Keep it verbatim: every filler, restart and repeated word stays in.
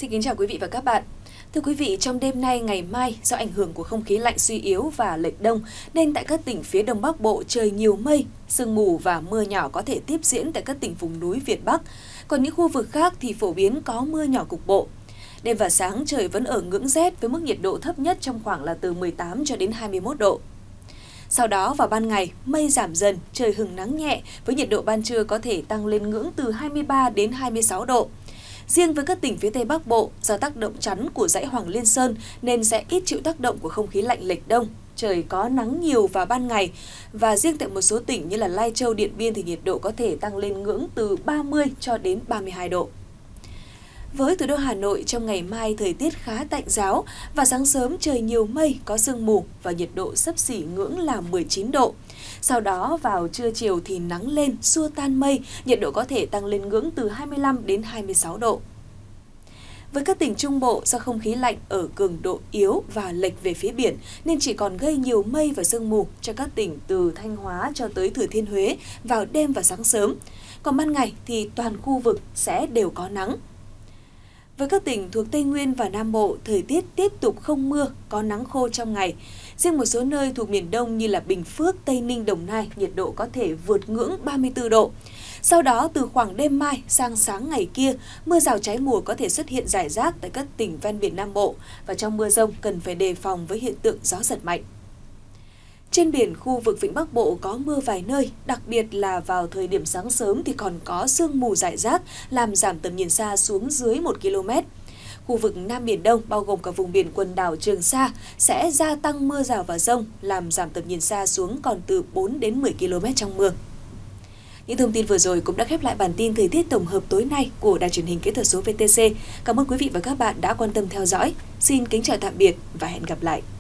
Xin kính chào quý vị và các bạn. Thưa quý vị, trong đêm nay, ngày mai, do ảnh hưởng của không khí lạnh suy yếu và lệch đông, nên tại các tỉnh phía Đông Bắc Bộ trời nhiều mây, sương mù và mưa nhỏ có thể tiếp diễn tại các tỉnh vùng núi Việt Bắc. Còn những khu vực khác thì phổ biến có mưa nhỏ cục bộ. Đêm và sáng trời vẫn ở ngưỡng rét với mức nhiệt độ thấp nhất trong khoảng là từ mười tám cho đến hai mươi mốt độ. Sau đó vào ban ngày, mây giảm dần, trời hửng nắng nhẹ với nhiệt độ ban trưa có thể tăng lên ngưỡng từ hai mươi ba đến hai mươi sáu độ. Riêng với các tỉnh phía Tây Bắc Bộ, do tác động chắn của dãy Hoàng Liên Sơn nên sẽ ít chịu tác động của không khí lạnh lệch đông. Trời có nắng nhiều vào ban ngày và riêng tại một số tỉnh như là Lai Châu, Điện Biên thì nhiệt độ có thể tăng lên ngưỡng từ ba mươi cho đến ba mươi hai độ. Với thủ đô Hà Nội, trong ngày mai thời tiết khá tạnh ráo và sáng sớm trời nhiều mây, có sương mù và nhiệt độ xấp xỉ ngưỡng là mười chín độ. Sau đó vào trưa chiều thì nắng lên, xua tan mây, nhiệt độ có thể tăng lên ngưỡng từ hai mươi lăm đến hai mươi sáu độ. Với các tỉnh Trung Bộ, do không khí lạnh ở cường độ yếu và lệch về phía biển nên chỉ còn gây nhiều mây và sương mù cho các tỉnh từ Thanh Hóa cho tới Thừa Thiên Huế vào đêm và sáng sớm. Còn ban ngày thì toàn khu vực sẽ đều có nắng. Với các tỉnh thuộc Tây Nguyên và Nam Bộ, thời tiết tiếp tục không mưa, có nắng khô trong ngày. Riêng một số nơi thuộc miền Đông như là Bình Phước, Tây Ninh, Đồng Nai, nhiệt độ có thể vượt ngưỡng ba mươi tư độ. Sau đó, từ khoảng đêm mai sang sáng ngày kia, mưa rào trái mùa có thể xuất hiện rải rác tại các tỉnh ven biển Nam Bộ và trong mưa dông cần phải đề phòng với hiện tượng gió giật mạnh. Trên biển, khu vực Vịnh Bắc Bộ có mưa vài nơi, đặc biệt là vào thời điểm sáng sớm thì còn có sương mù rải rác, làm giảm tầm nhìn xa xuống dưới một ki lô mét. Khu vực Nam Biển Đông, bao gồm cả vùng biển quần đảo Trường Sa, sẽ gia tăng mưa rào và dông, làm giảm tầm nhìn xa xuống còn từ bốn đến mười ki lô mét trong mưa. Những thông tin vừa rồi cũng đã khép lại bản tin thời tiết tổng hợp tối nay của Đài truyền hình kỹ thuật số vê tê xê. Cảm ơn quý vị và các bạn đã quan tâm theo dõi. Xin kính chào tạm biệt và hẹn gặp lại.